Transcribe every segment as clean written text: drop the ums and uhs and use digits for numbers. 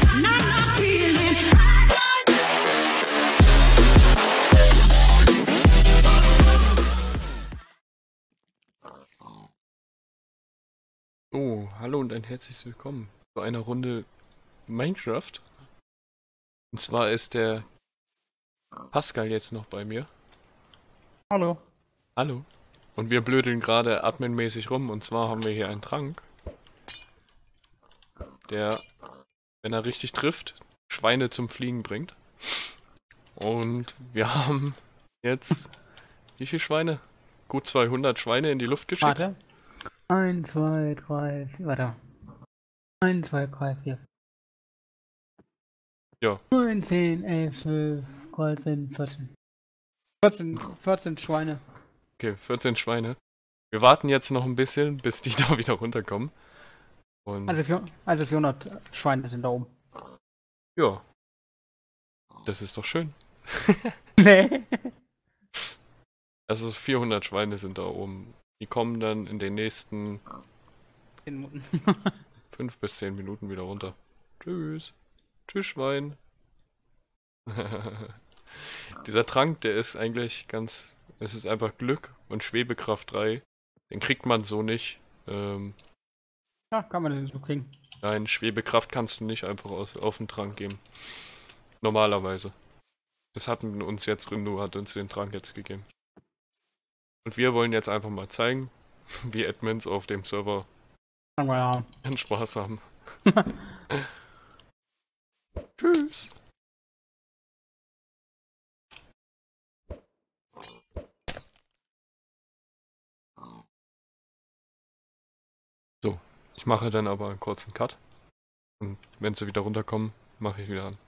Oh, hallo und ein herzliches Willkommen zu einer Runde Minecraft. Und zwar ist der Pascal jetzt noch bei mir. Hallo. Hallo. Und wir blödeln gerade adminmäßig rum. Und zwar haben wir hier einen Trank, der, wenn er richtig trifft, Schweine zum Fliegen bringt. Und wir haben jetzt, wie viele Schweine? Gut 200 Schweine in die Luft geschickt. Warte. 1, 2, 3, 4. Warte. 1, 2, 3, 4. Ja. 9, 10, 11, 12, 13, 14. 14 Schweine. Okay, 14 Schweine. Wir warten jetzt noch ein bisschen, bis die da wieder runterkommen. Und Also 400 Schweine sind da oben. ja. Das ist doch schön. Nee. Also 400 Schweine sind da oben. Die kommen dann in den nächsten 10 Minuten. 5 bis 10 Minuten wieder runter. Tschüss. Tschüss, Schwein. Dieser Trank, der ist eigentlich ganz... Es ist einfach Glück und Schwebekraft 3. Den kriegt man so nicht. Ja, kann man den so kriegen. Nein, Schwebekraft kannst du nicht einfach auf den Trank geben. Normalerweise. Das hatten uns jetzt Rindu, hat uns den Trank jetzt gegeben. Und wir wollen jetzt einfach mal zeigen, wie Admins auf dem Server Ja. einen Spaß haben. Tschüss. So, ich mache dann aber einen kurzen Cut. Und wenn sie wieder runterkommen, mache ich wieder an.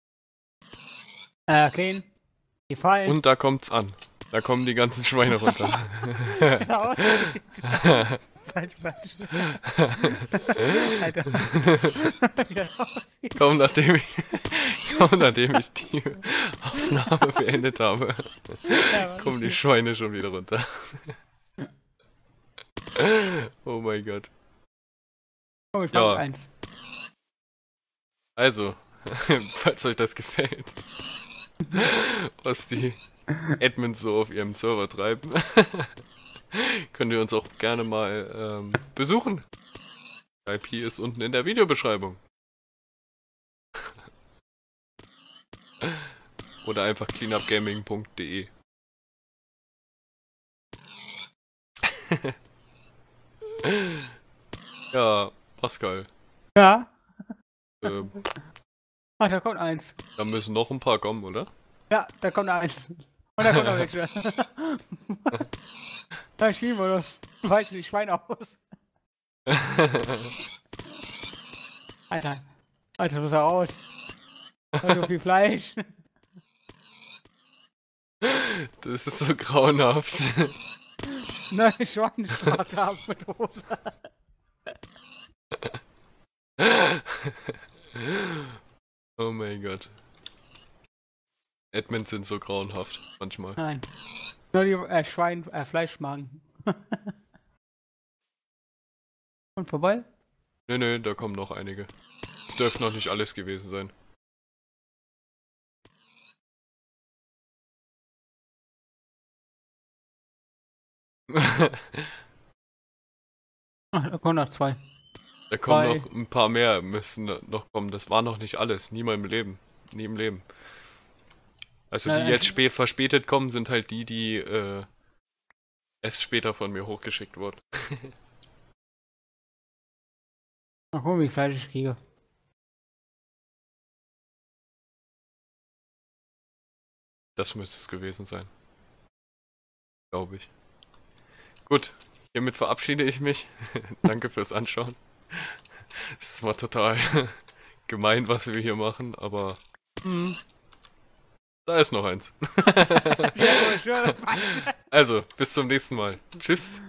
Clean. Die Fallen. Und da kommt's an. Da kommen die ganzen Schweine runter. Genau. Falsch. Alter. Kaum nachdem ich die Aufnahme beendet habe, kommen die Schweine schon wieder runter. Oh mein Gott. Oh, ich mach eins. Also, falls euch das gefällt, was die Admins so auf ihrem Server treiben, könnt ihr uns auch gerne mal besuchen. Die IP ist unten in der Videobeschreibung. Oder einfach cleanupgaming.de. Ja, Pascal. Ja. Ach, da kommt eins. Da müssen noch ein paar kommen, oder? Ja, da kommt eins. Und da kommt noch welche. Da schieben wir das. Weichen die Schweine aus. Alter, was ist da raus? So viel Fleisch. Das ist so grauenhaft. Neue Schweinestraße mit Hose. Oh mein Gott. Admins sind so grauenhaft, manchmal. Nein. Nur die Fleischmagen. Und vorbei? Nö, da kommen noch einige. Es dürfte noch nicht alles gewesen sein. Ach, da kommen noch zwei. Da kommen noch ein paar mehr, müssen noch kommen. Das war noch nicht alles. Nie im Leben. Also die jetzt verspätet kommen, sind halt die erst später von mir hochgeschickt wurden. Mal gucken, wie viel Fleisch ich kriege. Das müsste es gewesen sein. Glaube ich. Gut, hiermit verabschiede ich mich. Danke fürs Anschauen. Es war total gemein, was wir hier machen, aber da ist noch eins. Also, bis zum nächsten Mal. Tschüss.